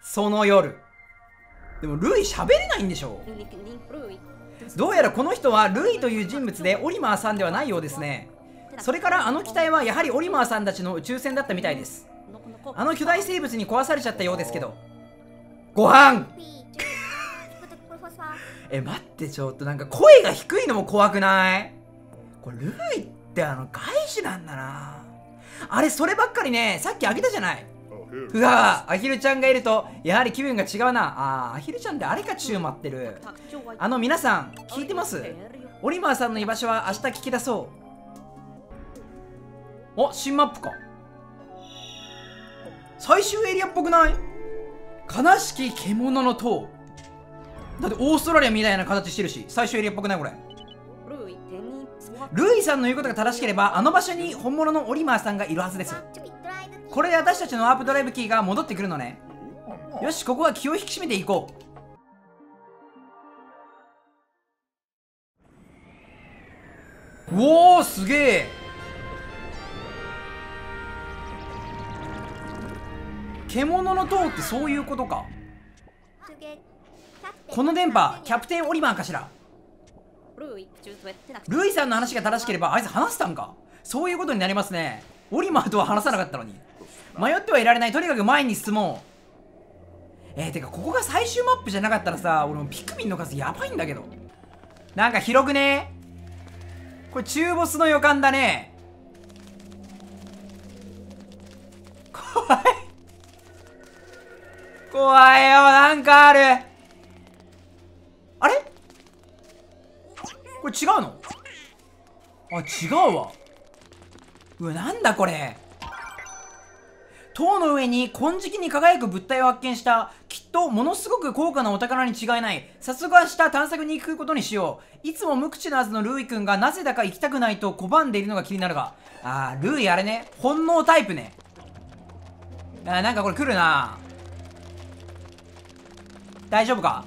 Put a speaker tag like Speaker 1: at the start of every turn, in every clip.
Speaker 1: その夜。でもルイ喋れないんでしょ。どうやらこの人はルイという人物でオリマーさんではないようですね。それからあの機体はやはりオリマーさんたちの宇宙船だったみたいです。あの巨大生物に壊されちゃったようですけど。ご飯待ってちょっとなんか声が低いのも怖くない？これルイって外事なんだな。あれそればっかりね、さっきあげたじゃない。うわアヒルちゃんがいるとやはり気分が違うな。アヒルちゃんってあれか宙待ってる。皆さん聞いてます？オリマーさんの居場所は明日聞き出そう。お、新マップか。最終エリアっぽくない？悲しき獣の塔。だってオーストラリアみたいな形してるし、最終エリアっぽくない？これルイさんの言うことが正しければあの場所に本物のオリマーさんがいるはずです。これで私たちのワープドライブキーが戻ってくるのね。よし、ここは気を引き締めていこう。おーすげえ。獣の塔ってそういうことか。この電波キャプテンオリマーかしら。ルイさんの話が正しければあいつ話したんか。そういうことになりますね。オリマーとは話さなかったのに。迷ってはいられない。とにかく前に進もう。てかここが最終マップじゃなかったらさ、俺もピクミンの数やばいんだけど。なんか広くね。これ中ボスの予感だね。怖い怖いよ。なんかある。あれこれ違うの？違うわ。うわ、なんだこれ。塔の上に金色に輝く物体を発見した。きっとものすごく高価なお宝に違いない。早速明日探索に行くことにしよう。いつも無口なはずのルイ君がなぜだか行きたくないと拒んでいるのが気になるが。ルイあれね、本能タイプね。なんかこれ来るな。大丈夫か？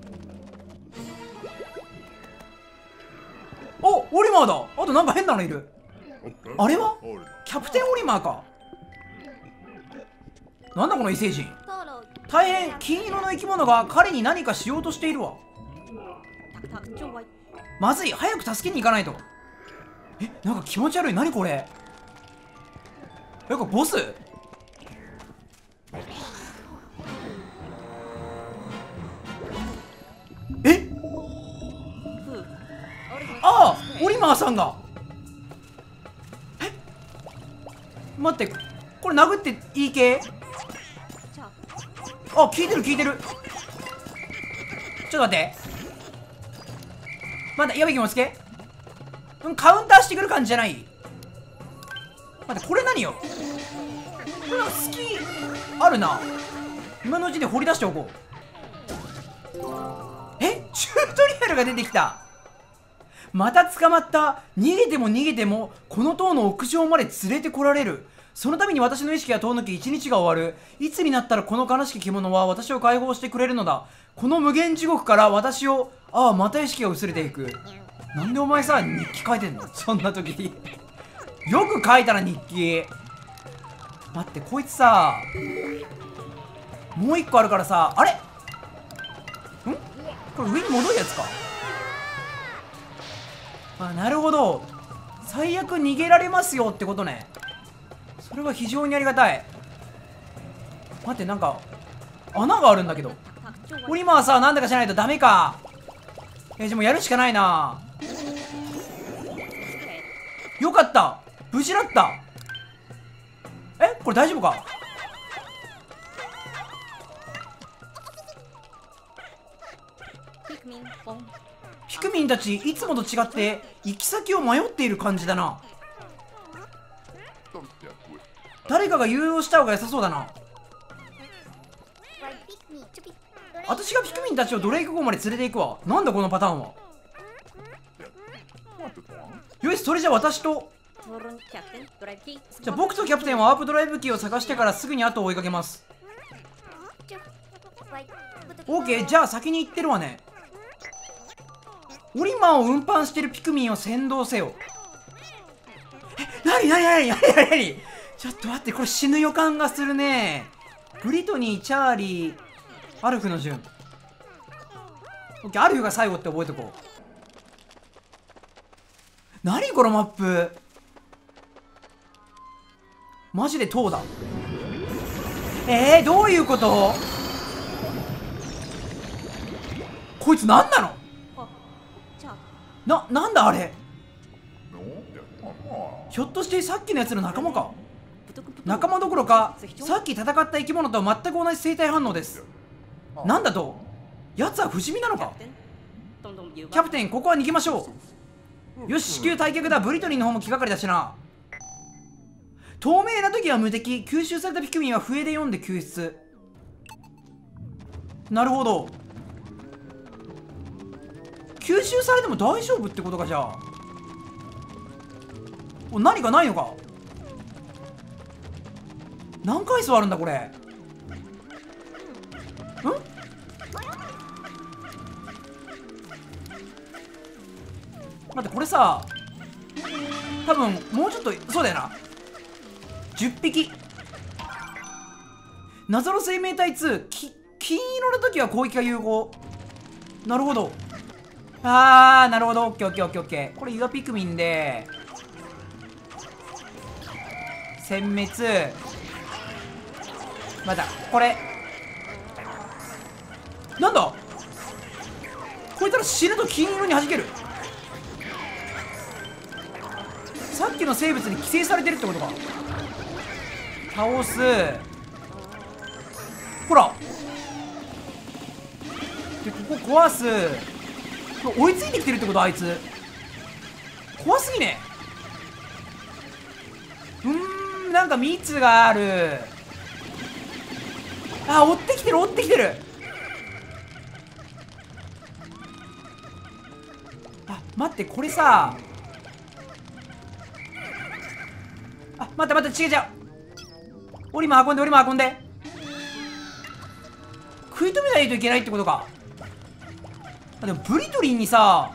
Speaker 1: お、オリマーだ。あとなんか変なのいる。あれはキャプテンオリマーか。なんだこの異星人。大変金色の生き物が彼に何かしようとしているわ。まずい、早く助けに行かないと。なんか気持ち悪い。何これ。これボス？オリマーさんが。待って、これ殴っていい系？効いてる効いてる。ちょっと待って。まだやべきもつけ。カウンターしてくる感じじゃない？待って、これ何よ。これなんか好きあるな。今のうちに掘り出しておこう。チュートリアルが出てきた。また捕まった。逃げても逃げてもこの塔の屋上まで連れてこられる。その度に私の意識が遠のき一日が終わる。いつになったらこの悲しき獣は私を解放してくれるのだ。この無限地獄から私を。また意識が薄れていく。なんでお前さ日記書いてんのそんな時によく書いたな日記。待って、こいつさもう一個あるからさ。あれこれ上に戻るやつか。なるほど。最悪逃げられますよってことね。それは非常にありがたい。待って、なんか穴があるんだけど。オリマーさ、なんだかしないとダメか。じゃあもうやるしかないな。よかった、無事だった。これ大丈夫か。ピクミンたちいつもと違って行き先を迷っている感じだな。誰かが誘導した方が良さそうだな。私がピクミンたちをドレイク号まで連れて行くわ。なんだこのパターンは。よし、それじゃあ私と。じゃあ僕とキャプテンはワープドライブキーを探してからすぐに後を追いかけます。オーケー、じゃあ先に行ってるわね。オリマーを運搬してるピクミンを先導せよ。なにちょっと待って、これ死ぬ予感がするね。ブリトニー、チャーリー、 アルフの順。オッケー、アルフが最後って覚えとこう。何このマップ。マジで塔だ。どういうこと。こいつ何なの。なんだあれ。ひょっとしてさっきのやつの仲間か。仲間どころかさっき戦った生き物と全く同じ生態反応です。なんだと。奴は不死身なのか。キャプテン、ここは逃げましょう。よし、至急退却だ。ブリトニーの方も気がかりだしな。透明な時は無敵、吸収されたピクミンは笛で読んで救出。なるほど。吸収されても大丈夫ってことか。じゃあ何かないのか。何回座るんだこれ。ん待って、これさ多分もうちょっと、そうだよな。10匹。謎の生命体2、金色の時は攻撃が有効。なるほど。なるほど。オッケーオッケーオッケーオッケー。これ岩ピクミンで殲滅。またこれなんだ。こいつら死ぬと金色に弾ける。さっきの生物に寄生されてるってことか。倒す。ほらで、ここ壊す。これ追いついてきてるってこと。あいつ怖すぎね。なんか蜜がある。追ってきてる追ってきてる。待って、これさ待って違う。オリマ運んで食い止めないといけないってことか。でもブリトリンにさ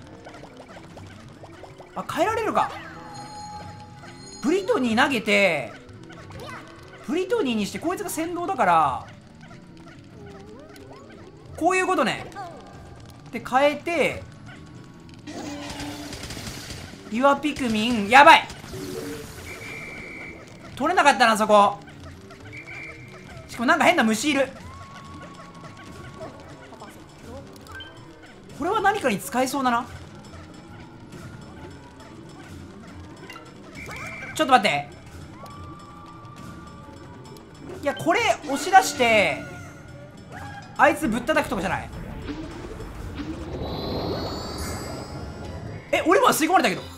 Speaker 1: 変えられるか。ブリトニー投げてブリトニーにして、こいつが先導だからこういうことね。で変えて岩ピクミン。やばい、取れなかったなそこ。しかもなんか変な虫いる。これは何かに使えそうだな。ちょっと待って。いや、これ押し出してあいつぶったたくとかじゃない。オリマー吸い込まれたけど。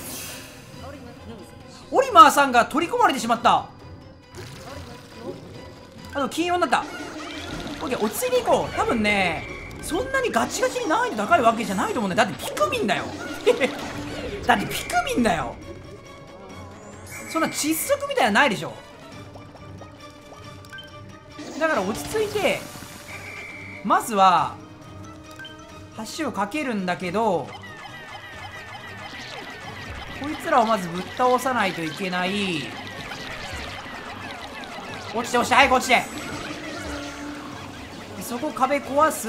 Speaker 1: オリマーさんが取り込まれてしまった。金色になった。オッケー、落ち着いていこう。多分ねそんなにガチガチに難易度高いわけじゃないと思うんだよ。だってピクミンだよだってピクミンだよ。そんな窒息みたいなのないでしょ。だから落ち着いてまずは橋を架けるんだけど、こいつらをまずぶっ倒さないといけない。落ちて早く落ちて。そこ壁壊す。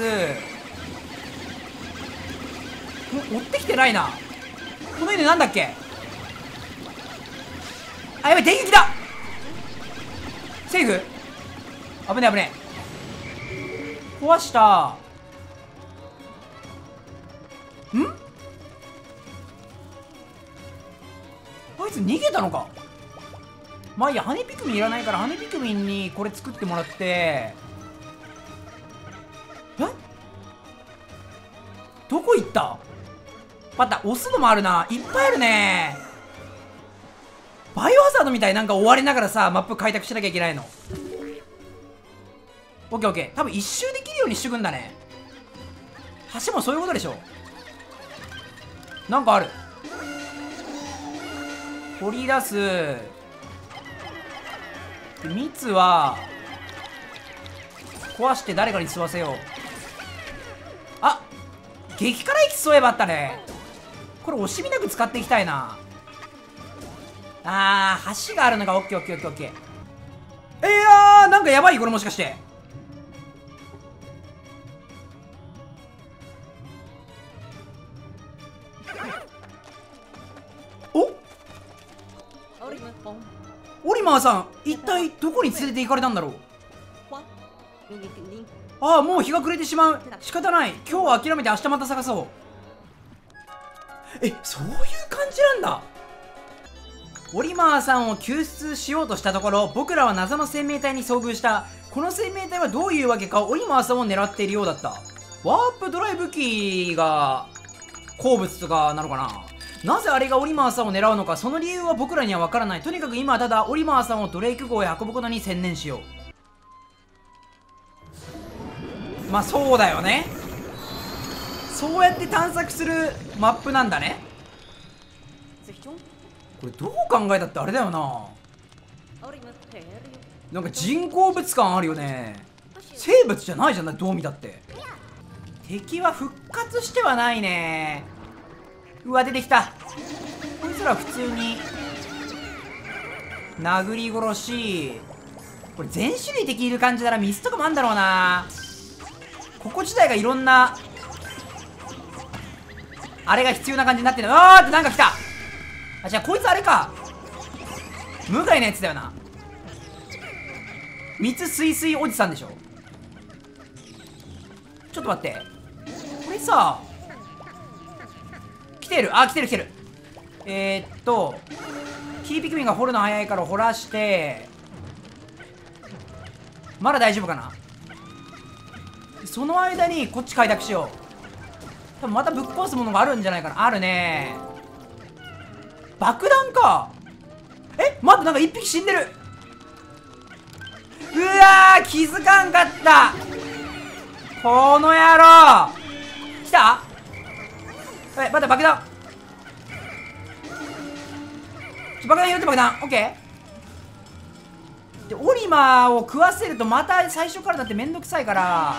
Speaker 1: 追ってきてないな。この犬なんだっけ。やばい、電撃だ。セーフ。危ね壊した。あいつ逃げたのか。まあいいや、羽ピクミンいらないから羽ピクミンにこれ作ってもらって。どこ行った。また押すのもあるな。いっぱいあるね。バイオハザードみたい。なんか追われながらさマップ開拓しなきゃいけないの。オッケーオッケー。多分一周できるようにしとくんだね。橋もそういうことでしょ。なんかある。掘り出す。蜜は壊して誰かに吸わせよう。激辛液そういえばあったね。これ惜しみなく使っていきたいな。橋があるのがオッケーオッケーオッケーオッケー。なんかやばい。これもしかしてオリマーさん、一体どこに連れて行かれたんだろう。ああ、もう日が暮れてしまう。仕方ない。今日は諦めて明日また探そう。そういう感じなんだ。オリマーさんを救出しようとしたところ、僕らは謎の生命体に遭遇した。この生命体はどういうわけかオリマーさんを狙っているようだった。ワープドライブ機が好物とかなのかな。なぜあれがオリマーさんを狙うのか、その理由は僕らにはわからない。とにかく今はただオリマーさんをドレイク号へ運ぶことに専念しよう。まあそうだよね。そうやって探索するマップなんだね。これどう考えたってあれだよな。なんか人工物感あるよね。生物じゃないじゃん、どう見たって。敵は復活してはないね。うわ、出てきた。こいつら普通に殴り殺し。これ全種類敵いる感じならミスとかもあんだろうな。ここ自体がいろんなあれが必要な感じになってる。あーってなんか来た。あ、じゃあこいつあれか、無害なやつだよな。蜜すいすいおじさんでしょ。ちょっと待って、これさ来てる。あ、来てる来てる。キーピクミンが掘るの早いから掘らして、まだ大丈夫かな。その間にこっち開拓しよう。多分またぶっ壊すものがあるんじゃないかな。あるね。爆弾か。待って、なんか一匹死んでる。うわー、気づかんかった。この野郎。来た。待って、爆弾。爆弾拾って、爆弾。オッケー。で、オリマーを食わせるとまた最初からだってめんどくさいから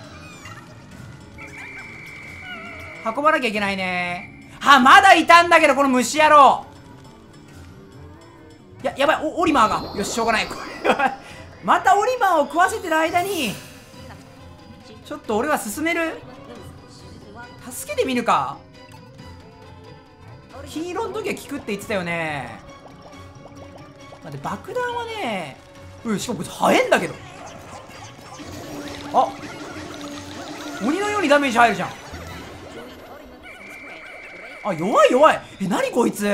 Speaker 1: 運ばなきゃいけないね。まだいたんだけど、この虫野郎。やばい、オリマーが。よし、しょうがない。またオリマーを食わせてる間にちょっと俺は進める。助けてみるか。黄色の時は効くって言ってたよね。待って、爆弾はね、しかもこいつ速いんだけど。あ、鬼のようにダメージ入るじゃん。あ、弱い弱い。何こいつ。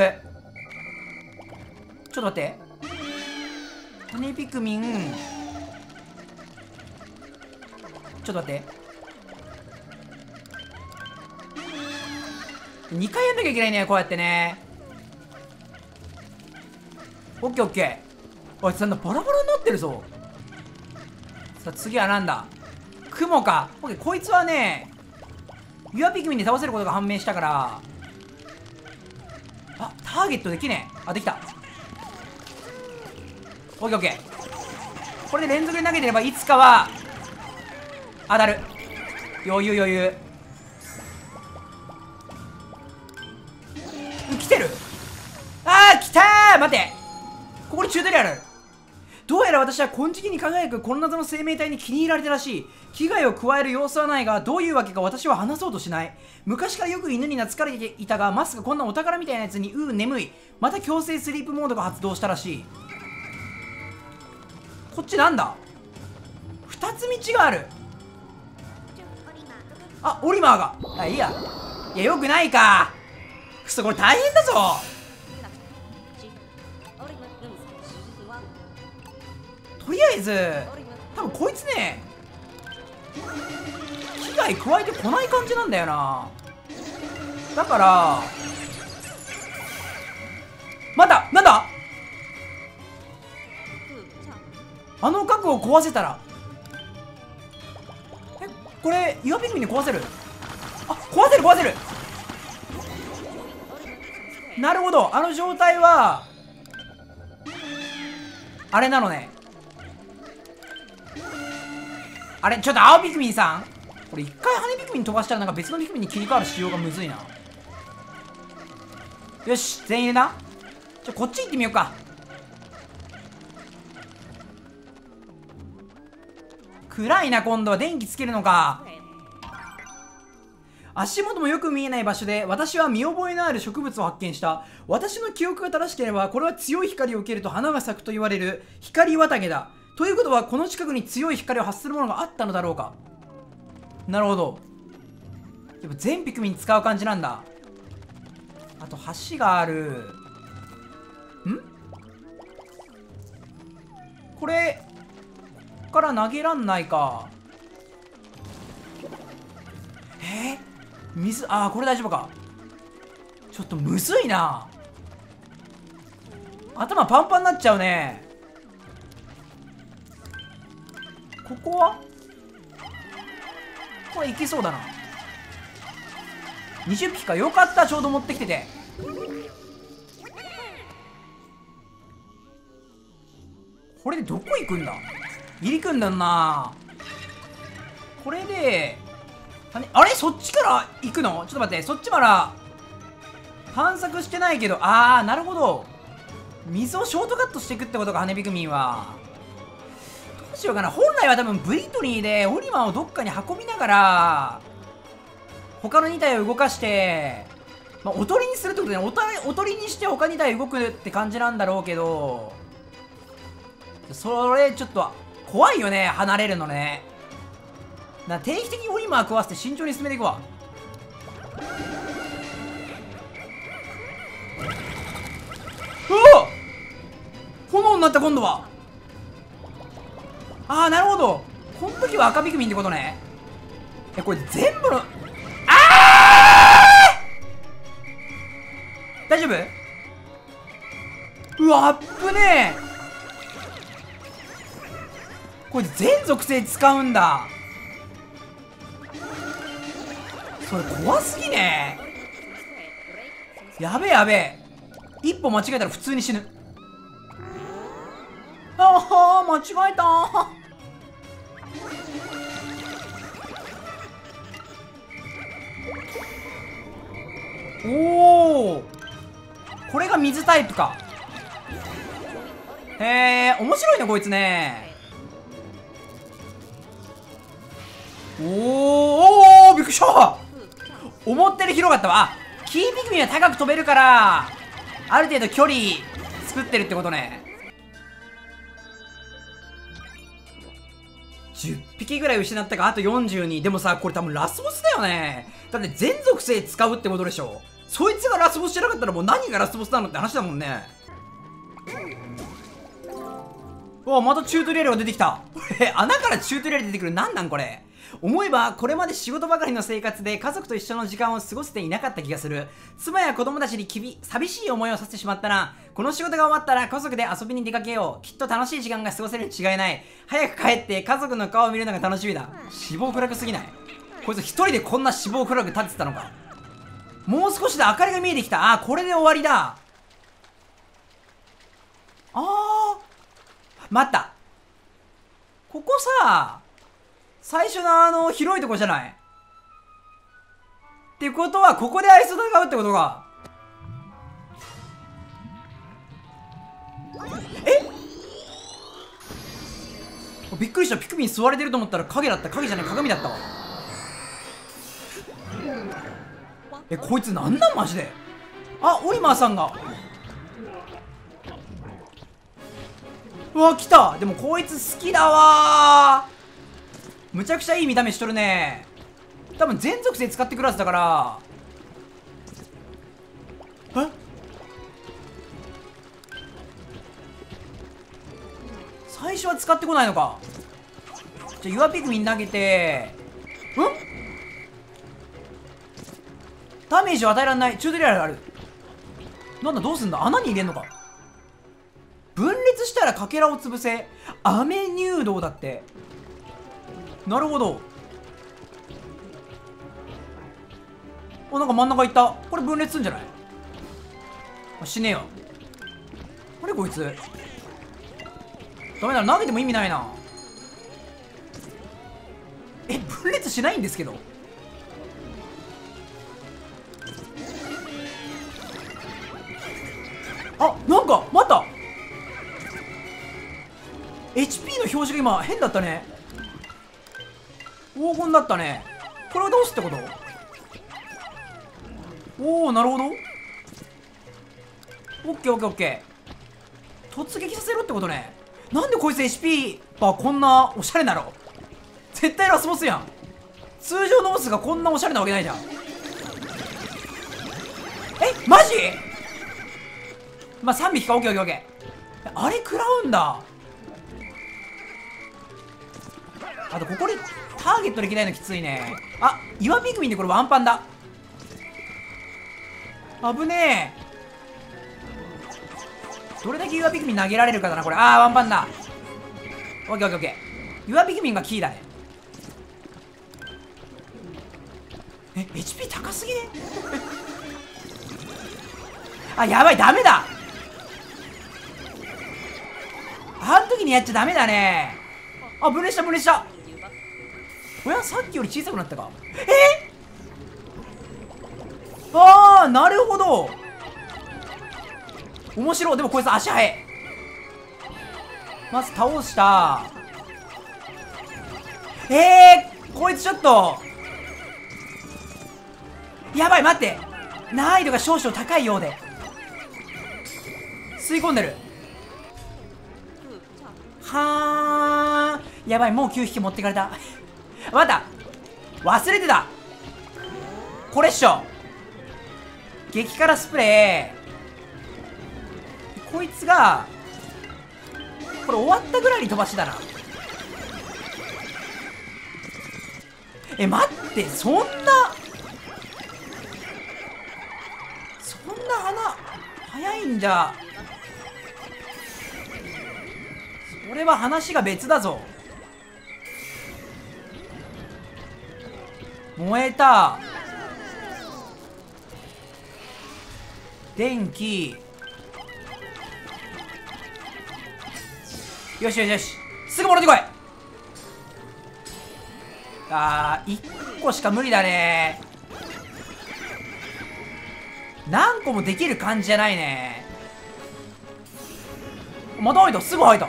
Speaker 1: ちょっと待って、ハニーピクミン。ちょっと待って、2回やんなきゃいけないね、こうやってね。オッケーオッケー。あいつなんだ、バラバラになってるぞ。さあ次はなんだ。雲か。オッケー、こいつはねユアピクミンで倒せることが判明したから。あ、ターゲットできねえ。あ、できた。オッケーオッケー。これで連続で投げてればいつかは当たる。余裕余裕。来てる。来たー。待って、ここにチュートリアル。どうやら私は金色に輝くこの謎の生命体に気に入られたらしい。危害を加える様子はないが、どういうわけか私は話そうとしない。昔からよく犬に懐かれていたが、まさかこんなお宝みたいなやつに眠い。また強制スリープモードが発動したらしい。こっちなんだ。2つ道がある。あ、オリマーが。いいや。いや、よくないか。くそ、これ大変だぞ。とりあえず多分こいつね、危害加えてこない感じなんだよな。だからまだなんだ、あの核を壊せたら。これ岩ピクミンに壊せる。あ、壊せる壊せる。なるほど、あの状態はあれなのね。あれ、ちょっと青ピクミンさん、これ一回羽ピクミン飛ばしたらなんか別のピクミンに切り替わる仕様がむずいな。よし、全員いるな。こっち行ってみようか。暗いな。今度は電気つけるのか。 足元もよく見えない場所で私は見覚えのある植物を発見した。私の記憶が正しければこれは強い光を受けると花が咲くと言われる光綿毛だ。ということはこの近くに強い光を発するものがあったのだろうか。なるほど。やっぱ全ピクミン使う感じなんだ。あと橋がある。これこっから投げらんないか。水、これ大丈夫か。ちょっとむずいな。頭パンパンになっちゃうね。ここはこれいけそうだな。20匹か。よかった、ちょうど持ってきてて。これでどこ行くんだ。入り組んだんな。これであれそっちから行くの。ちょっと待って、そっちまだ探索してないけど。なるほど。水をショートカットしていくってことか、羽ピクミンは。どうしようかな。本来は多分ブリトニーでオリマーをどっかに運びながら他の2体を動かして、おとりにするってことで、おとりにして他2体動くって感じなんだろうけど、それちょっと怖いよね、離れるのね。定期的にオリマー食わせて慎重に進めていくわ。炎になった。今度はなるほど。この時は赤ピクミンってことね。これ全部の大丈夫。うわ、あっぶねえ。これ全属性使うんだ。それ怖すぎねえ。やべえやべえ。一歩間違えたら普通に死ぬ。間違えた。おお、これが水タイプか。へえ、面白いねこいつね。おお、びっくりした。思ったより広かったわ。キーピクミンは高く飛べるからある程度距離作ってるってことね。10匹ぐらい失ったか。あと42。でもさ、これ多分ラスボスだよね。だって全属性使うってことでしょ。そいつがラスボスじゃなかったらもう何がラスボスなのって話だもんね。またチュートリアルが出てきた。穴からチュートリアル出てくる。なんなんこれ。思えばこれまで仕事ばかりの生活で家族と一緒の時間を過ごせていなかった気がする。妻や子供たちに寂しい思いをさせてしまったな。この仕事が終わったら家族で遊びに出かけよう。きっと楽しい時間が過ごせるに違いない。早く帰って家族の顔を見るのが楽しみだ。死亡フラグすぎない？こいつ一人でこんな死亡フラグ立ててたのか。もう少しで明かりが見えてきた。これで終わりだ。待った。ここさ、最初の広いとこじゃない？ってことはここであいつと戦うってことか。びっくりした。ピクミン吸われてると思ったら影だった。影じゃない、鏡だったわ。こいつなんなんマジで。オリマーさんが。うわ、来た。でもこいつ好きだわー。むちゃくちゃいい見た目しとるね。多分全属性使ってくるはずだから。最初は使ってこないのか。じゃあユアピクミン投げて、ダメージを与えられない。チュートリアルある。なんだ、どうすんだ。穴に入れんのか。分裂したらかけらを潰せ。雨入道だって。なるほど。なんか真ん中いった。これ分裂すんじゃない？死ねえよ。あれこいつ。ダメだ、投げても意味ないな。分裂しないんですけど。なんか待った。 HP の表示が今変だったね。黄金だったね。これを倒すってこと？ おお、なるほど。オッケーオッケーオッケー。突撃させろってことね。なんでこいつ HP はこんなおしゃれなの。絶対ラスボスやん。通常のボスがこんなおしゃれなわけないじゃん。マジ。まあ3匹か。オッケーオッケーオッケー。あれ食らうんだ。あとここにターゲットできないのきついね。あ、岩ピクミンでこれワンパンだ。危ねえ。どれだけ岩ピクミン投げられるかだなこれ。あー、ワンパンだ。オッケーオッケーオッケー。岩ピクミンがキーだね。HP 高すぎね。あ、やばい、ダメだ。あん時にやっちゃダメだね。あ、分離した分離した。おや、さっきより小さくなったか。ああ、なるほど。面白い。でもこいつ足速い。まず倒した。こいつちょっとやばい。待って、難易度が少々高いようで。吸い込んでる。はーん、やばい。もう9匹持ってかれた。また忘れてた。これっしょ。激辛スプレー。こいつがこれ終わったぐらいに飛ばしだな。待って、そんな花早いんじゃ。それは話が別だぞ。燃えた。電気。よしよしよし、すぐ戻ってこい。あー、1個しか無理だね。何個もできる感じじゃないね。また入った。すぐ入った。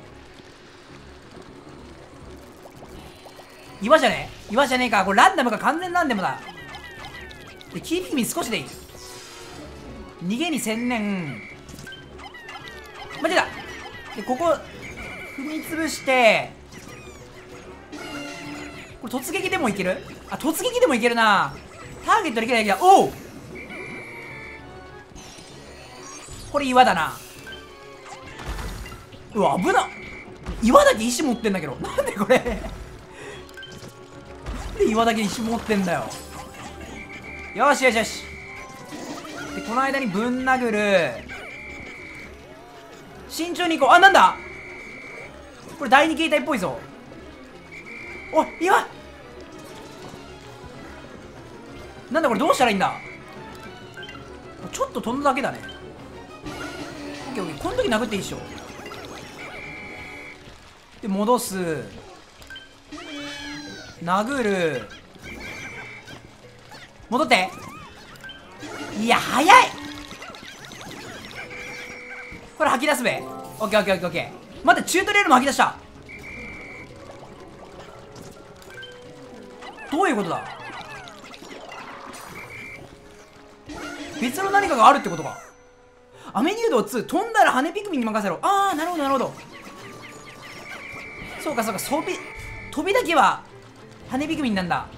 Speaker 1: 岩じゃねえ。岩じゃねえか。これランダムか。完全ランダムだ。で、キーピクミン少しでいい。逃げに専念。間違えた。で、ここ踏み潰して、これ突撃でもいける。あ、突撃でもいけるな。ターゲットできないけど。おう、これ岩だな。うわ、危な。岩だけ石持ってんだけど。なんでこれ。なんで岩だけ石持ってんだよ。よしよしよし。で、この間にぶん殴る。慎重に行こう。あ、なんだこれ。第二形態っぽいぞ。おい、岩。なんだこれ。どうしたらいいんだ。ちょっと飛んだだけだね。オッケーオッケー。この時殴っていいっしょ。で、戻す。殴る。戻って。いや、早い。これ吐き出すべ。オッケーオッケーオッケーオッケー。待って、チュートリアルも吐き出した。どういうことだ。別の何かがあるってことか。アメニュード2、飛んだら羽ピクミンに任せろ。あー、なるほどなるほど。そうかそうか。飛びだけは羽ピクミンなんだ。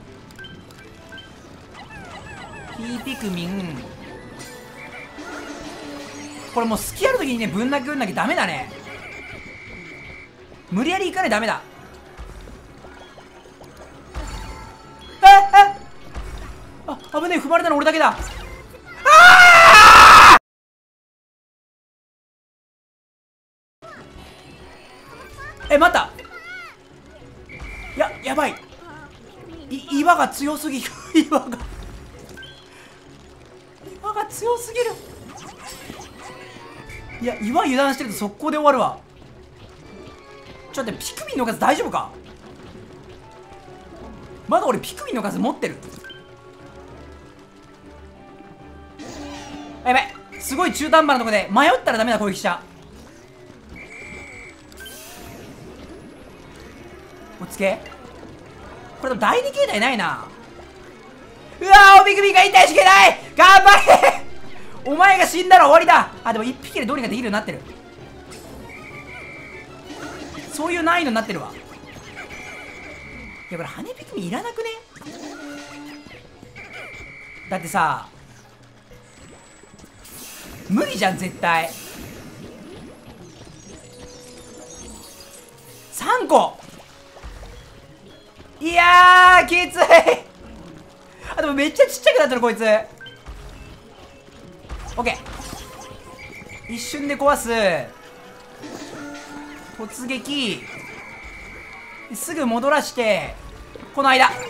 Speaker 1: ヒーピクミン。これもう隙あるときにね、ぶん殴んなきゃダメだね。無理やり行かないとダメだ。あ、危ねえ。踏まれたの俺だけだ。待った。やばい。岩が強すぎる。岩が強すぎる。いや、岩油断してると速攻で終わるわ。ちょっと待って、ピクミンの数大丈夫か。まだ俺ピクミンの数持ってる。やばい。すごい中途半端なとこで迷ったらダメだ。攻撃しちゃおつけ。これでも第二形態ないな。 うわー、おびくびが痛いしかない。頑張れお前が死んだら終わりだ。あ、でも1匹でどうにかできるようになってる。そういう難易度になってるわ。いや、これ羽ピクミンいらなくね。だってさ、無理じゃん絶対。3個。いやーきついあ、でもめっちゃちっちゃくなってるこいつ。オッケー、一瞬で壊す。突撃すぐ戻らして、この間、あ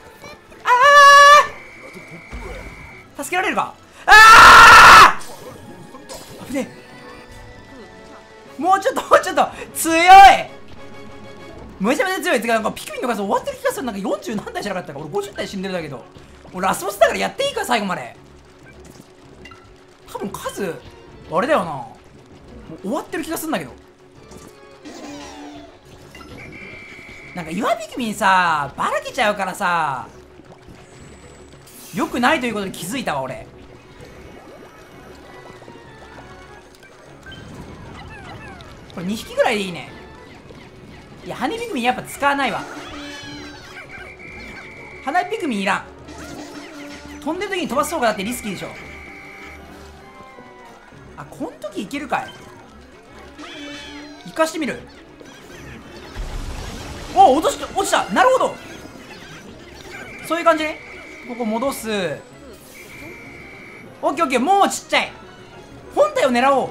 Speaker 1: ー助けられるか。あー危ねえ。もうちょっと強い。めちゃめちゃ強い。てかなんかピクミンの数終わってる気がする。なんか40何体しなかったか。俺50体死んでるだけど。俺ラスボスだからやっていいか最後まで。多分数あれだよな、もう終わってる気がするんだけど。なんか岩ピクミンさばらけちゃうからさ、よくないということに気づいたわ俺。これ2匹ぐらいでいいね。いや、羽ピクミンやっぱ使わないわ。羽ピクミンいらん。飛んでる時に飛ばす方がだってリスキーでしょ。あ、こん時いけるかい。生かしてみる。お、落ちた。なるほど、そういう感じね。ここ戻す。オッケーオッケー、もうちっちゃい。本体を狙お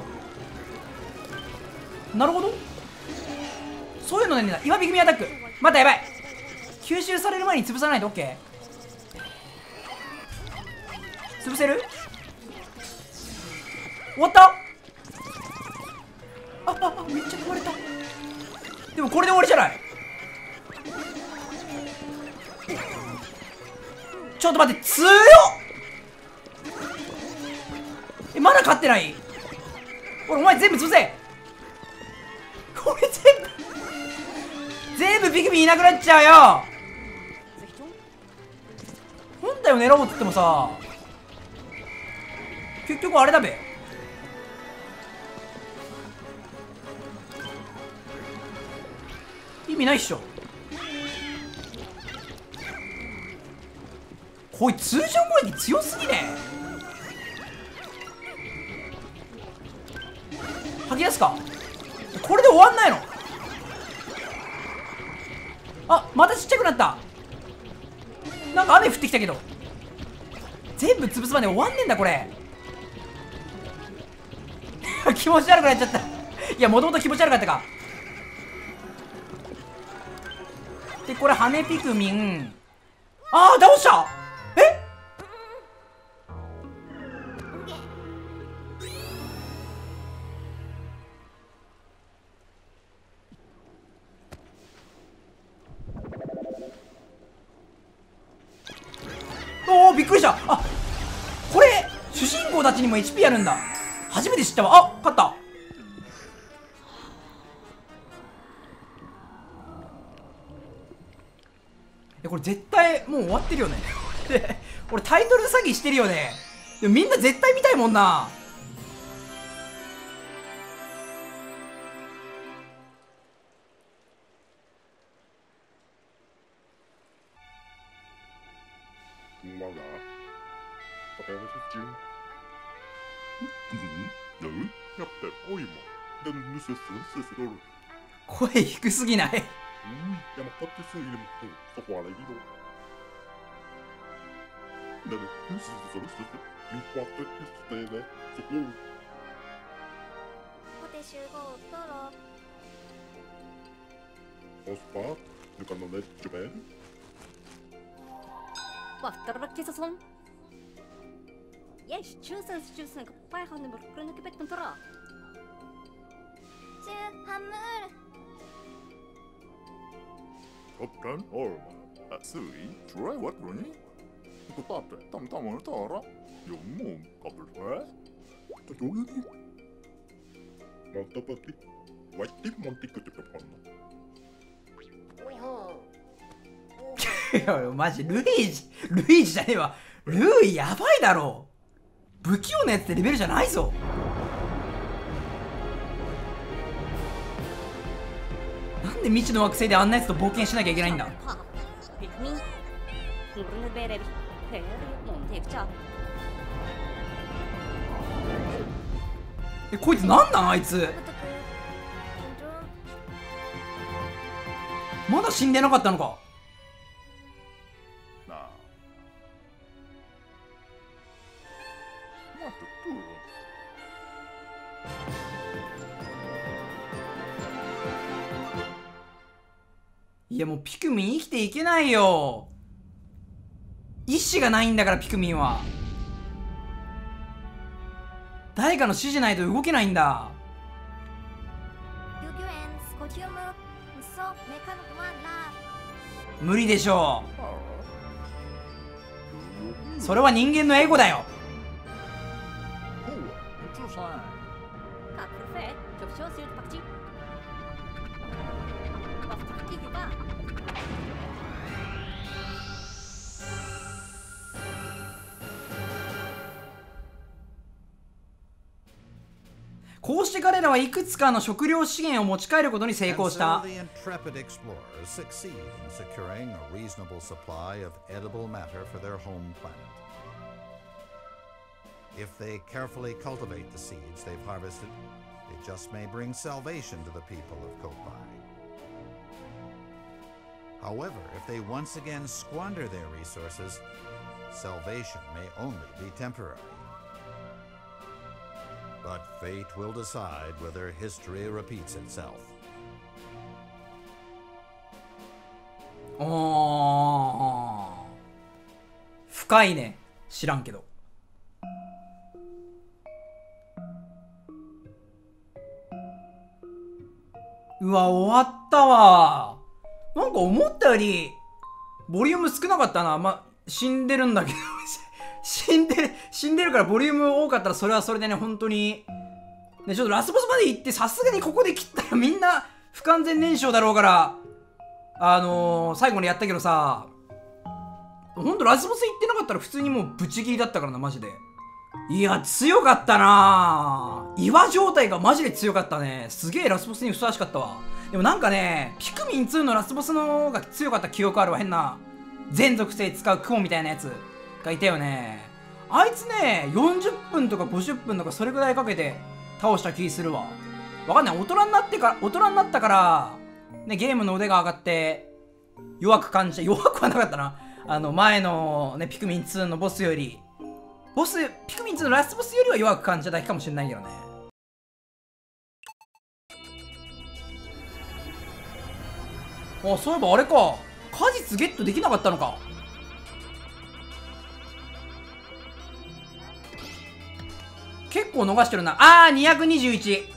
Speaker 1: う。なるほど、そういうのね。岩ピクミンアタック。またやばい。吸収される前に潰さないと。オッケー、潰せる。終わった。めっちゃ壊れた。でもこれで終わりじゃない。ちょっと待って、強っ。まだ勝ってない。お前全部潰せ。これ全部ピクミンいなくなっちゃうよ。本体を狙おうっつってもさ、結局あれだべ。意味ないっしょ。こいつ通常攻撃強すぎね。吐き出すか。これで終わんないの。あ、またちっちゃくなった。なんか雨降ってきたけど、全部潰すまで終わんねんだこれ気持ち悪くなっちゃった。いや、もともと気持ち悪かったか。で、これ羽ピクミン。ああ、倒した。え、おお、びっくりした。あ、これ主人公たちにも HP あるんだ。初めて知ったわ。あ、勝った。これ絶対もう終わってるよね俺タイトル詐欺してるよね。でもみんな絶対見たいもんな。声低すぎない？
Speaker 2: Yes, 주선 그 빨간 물 그런 게 뱉던 돌아. 제 한물.
Speaker 3: Kapten Orman, sui, try what running? Ku tappe, tamtamon tara. Jommo, kabel hä? Totolini. Maltapati. Vatti montikko panna.
Speaker 1: いやマジルイージじゃねえわ。 ルーイやばいだろ。不器用なやつってレベルじゃないぞ。なんで未知の惑星であんなやつと冒険しなきゃいけないんだ。こいつなんなんあいつ。まだ死んでなかったのか。
Speaker 3: なあ。待って
Speaker 1: いやもうピクミン生きていけないよ。意志がないんだからピクミンは。誰かの指示ないと動けないんだ。無理でしょう。それは人間のエゴだよ。こうして彼らはいくつかの食料資源を持ち帰ることに成功した。
Speaker 4: If they carefully cultivate the seeds they've harvested, they just may bring salvation to the people of Kopai. However, if they once again squander their resources, salvation may only be temporary. But fate will decide whether history repeats itself.
Speaker 1: 深いね。知らんけど。うわ、終わったわ。なんか思ったよりボリューム少なかったな。ま、死んでるんだけど死んでるからボリューム多かったらそれはそれでね、本当にね、ちょっとラスボスまで行って、さすがにここで切ったらみんな不完全燃焼だろうから、最後までやったけどさ、ほんとラスボス行ってなかったら普通にもうブチ切りだったからな、マジで。いや、強かったなぁ。岩状態がマジで強かったね。すげえラスボスにふさわしかったわ。でもなんかね、ピクミン2のラスボスの方が強かった記憶あるわ。変な全属性使うクモみたいなやつがいたよね。あいつね、40分とか50分とかそれぐらいかけて倒した気するわ。わかんない。大人になったから、ね、ゲームの腕が上がって弱く感じた。弱くはなかったな。前のね、ピクミン2のボスより、ピクミン2のラスボスよりは弱く感じただけかもしれないけどね。あ、そういえばあれか。果実ゲットできなかったのか。結構逃してるな。221。